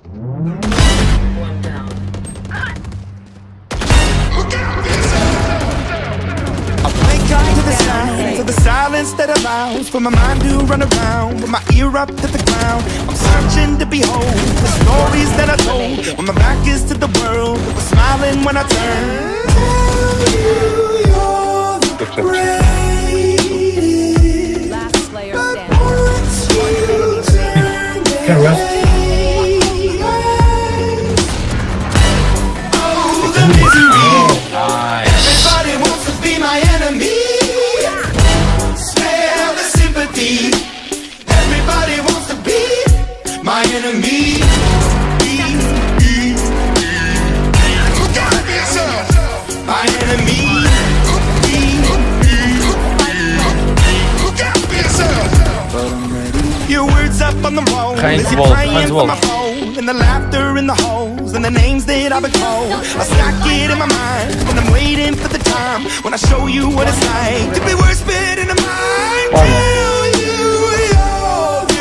One down. I wake up to the sound, to the silence that allows for my mind to run around with my ear up to the ground. I'm searching to behold the stories that I told when my back is to the world that was smiling when I turned. Tell you you're the greatest, Last player but standing. once you turn oh, the misery. Everybody wants to be my enemy. Smell the sympathy. Everybody wants to be my enemy. Look out for yourself. My enemy. Look out for yourself. Your words up on the wall. Is it playing for my phone? And the laughter in the holes and the names that I've been called. I stack it in my mind when I'm waiting for the time when I show you what it's like to be worse fit in the mind. Tell you you're the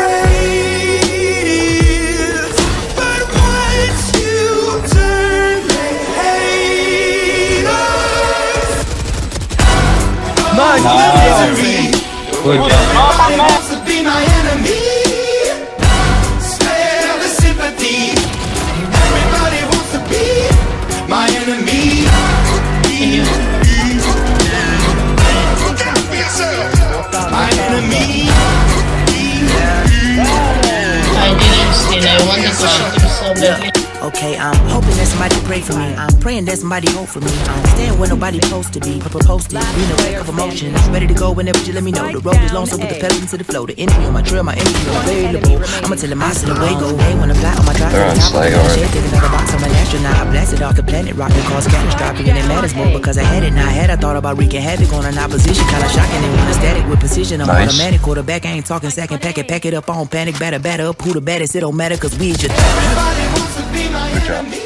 greatest, but once you turn they hate us. Oh, the misery. Everybody wants to be my enemy. Spare the sympathy. Everybody wants to be my enemy. Look out for yourself. My enemy. I didn't see that one that was so bad. Okay, I'm hoping that somebody pray for me. I'm praying that somebody hope for me. I'm staying where nobody supposed to be. Posted, being a wreck of emotions. Ready to go whenever you let me know. The road is long, so put the pedal into the flow. The energy on my trail, my energy available. I'ma tell him I still away go. Hey, when I fly on my drive, They're on Slag already. take another box, I'm an astronaut. I blasted off the planet, rock that caused catastrophe. And it matters more because I had it. Now I had, I thought about wreaking havoc on an opposition. Kinda shocking and when static with precision. I'm Nice. automatic. Quarterback, I ain't talking second packet. Pack it up on panic. Batter up. Who the baddest? It don't matter because we just. Everybody wants to be my Good job. enemy.